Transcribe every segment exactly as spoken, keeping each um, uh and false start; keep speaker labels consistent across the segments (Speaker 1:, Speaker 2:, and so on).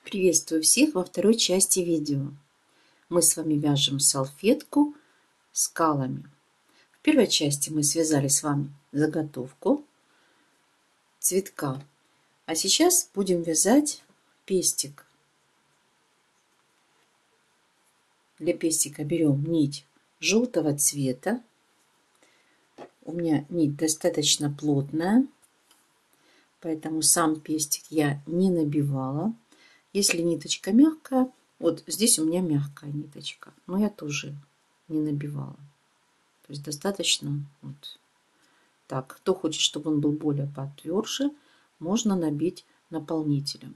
Speaker 1: Приветствую всех во второй части видео. Мы с вами вяжем салфетку скалами. В первой части мы связали с вами заготовку цветка. А сейчас будем вязать пестик. Для пестика берем нить желтого цвета. У меня нить достаточно плотная, поэтому сам пестик я не набивала. Если ниточка мягкая, вот здесь у меня мягкая ниточка, но я тоже не набивала. То есть достаточно вот так. Кто хочет, чтобы он был более потверже, можно набить наполнителем.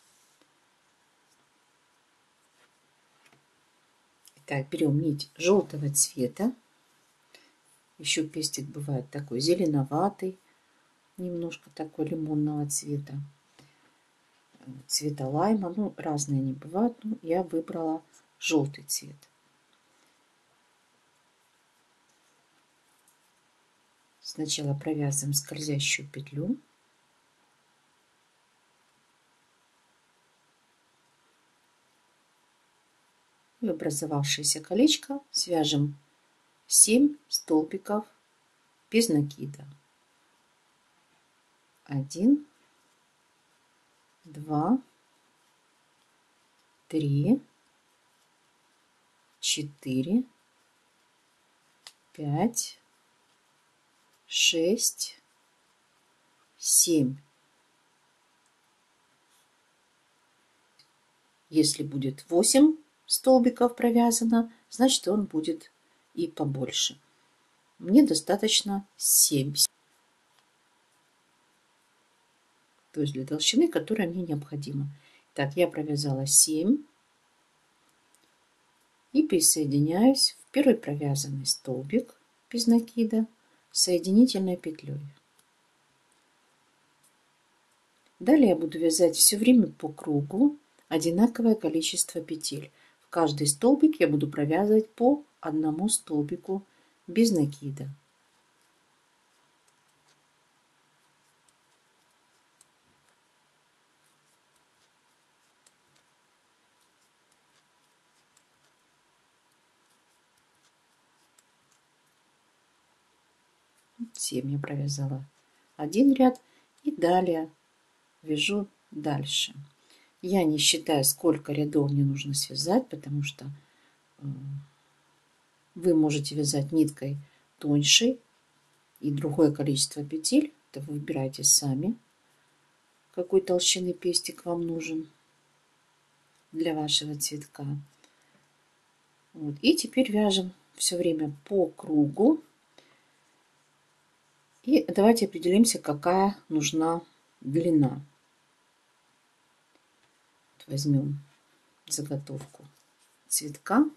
Speaker 1: Итак, берем нить желтого цвета. Еще пестик бывает такой зеленоватый, немножко такой лимонного цвета, цвета лайма. Ну, разные они бывают. Но я выбрала желтый цвет. Сначала провязываем скользящую петлю. И в образовавшееся колечко свяжем семь столбиков без накида. Один, два, три, четыре, пять, шесть, семь. Если будет восемь столбиков провязано, значит он будет и побольше. Мне достаточно семь. То есть для толщины, которая мне необходима. Так, я провязала семь. И присоединяюсь в первый провязанный столбик без накида соединительной петлей. Далее я буду вязать все время по кругу одинаковое количество петель. В каждый столбик я буду провязывать по одному столбику без накида. семь я провязала один ряд и далее вяжу дальше. Я не считаю, сколько рядов мне нужно связать, потому что вы можете вязать ниткой тоньше и другое количество петель. Это вы выбираете сами, какой толщины пестик вам нужен для вашего цветка. Вот. И теперь вяжем все время по кругу. И давайте определимся, какая нужна длина. Возьмем заготовку цветка.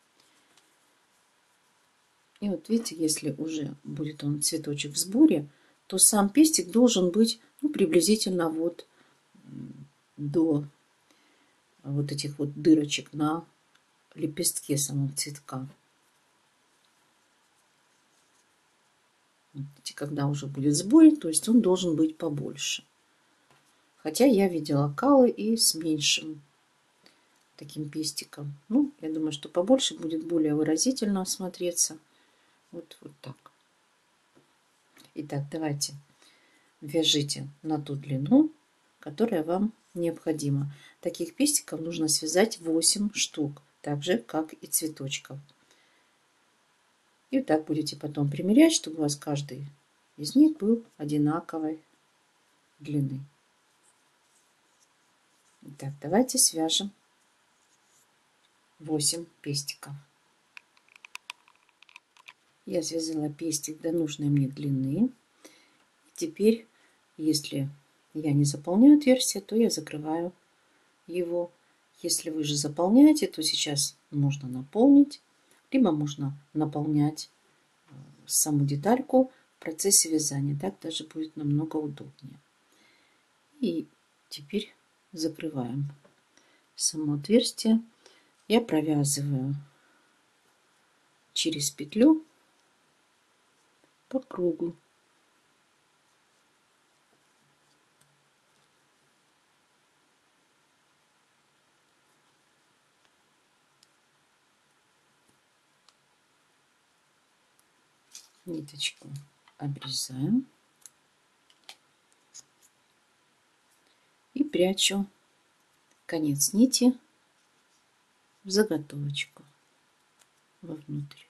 Speaker 1: И вот видите, если уже будет он цветочек в сборе, то сам пестик должен быть ну, приблизительно вот до вот этих вот дырочек на лепестке самого цветка. Видите, когда уже будет в сборе, то есть он должен быть побольше. Хотя я видела калы и с меньшим таким пестиком. Ну, я думаю, что побольше будет более выразительно смотреться. Вот, вот так. Итак, давайте вяжите на ту длину, которая вам необходима. Таких пестиков нужно связать восемь штук, так же, как и цветочков. И вот так будете потом примерять, чтобы у вас каждый из них был одинаковой длины. Итак, давайте свяжем восемь пестиков. Я связала пестик до нужной мне длины. Теперь, если я не заполняю отверстие, то я закрываю его. Если вы же заполняете, то сейчас можно наполнить, либо можно наполнять саму детальку в процессе вязания. Так даже будет намного удобнее. И теперь закрываем само отверстие. Я провязываю через петлю по кругу. Ниточку обрезаем и прячу конец нити в заготовочку вовнутрь.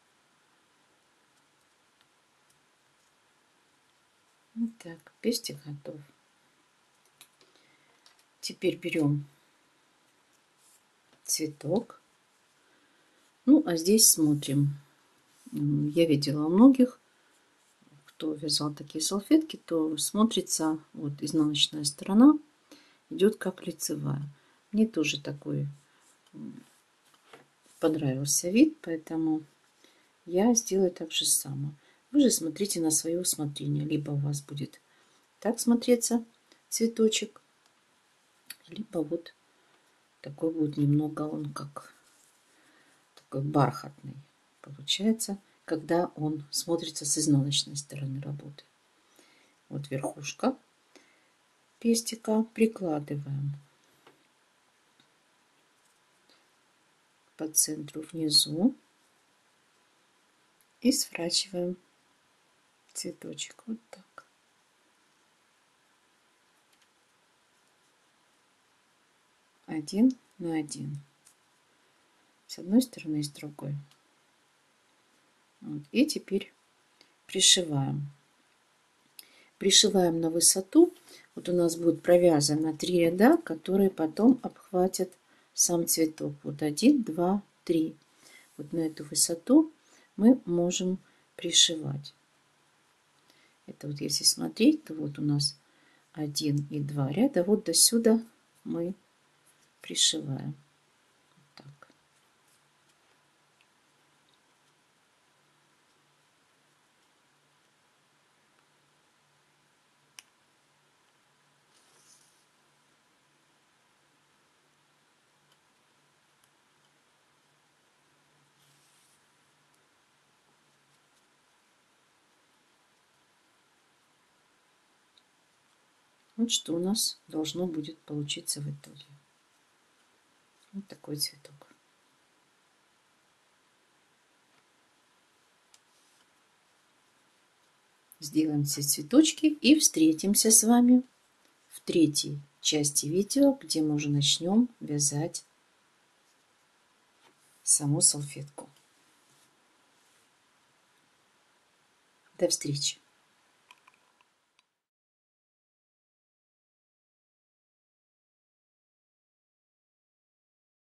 Speaker 1: Вот так, пестик готов. Теперь берем цветок. Ну, а здесь смотрим. Я видела у многих, кто вязал такие салфетки, то смотрится вот изнаночная сторона идет как лицевая. Мне тоже такой понравился вид, поэтому я сделаю так же само. Вы же смотрите на свое усмотрение. Либо у вас будет так смотреться цветочек, либо вот такой будет немного он как такой бархатный получается, когда он смотрится с изнаночной стороны работы. Вот верхушка пестика прикладываем по центру внизу и сворачиваем цветочек вот так. Один на один. С одной стороны и с другой. Вот. И теперь пришиваем. Пришиваем на высоту. Вот у нас будет провязано три ряда, которые потом обхватят сам цветок. Вот один, два, три. Вот на эту высоту мы можем пришивать. Это вот если смотреть, то вот у нас один и два ряда. Вот до сюда мы пришиваем. Вот так. Вот что у нас должно будет получиться в итоге. Вот такой цветок. Сделаем все цветочки и встретимся с вами в третьей части видео, где мы уже начнем вязать саму салфетку. До встречи!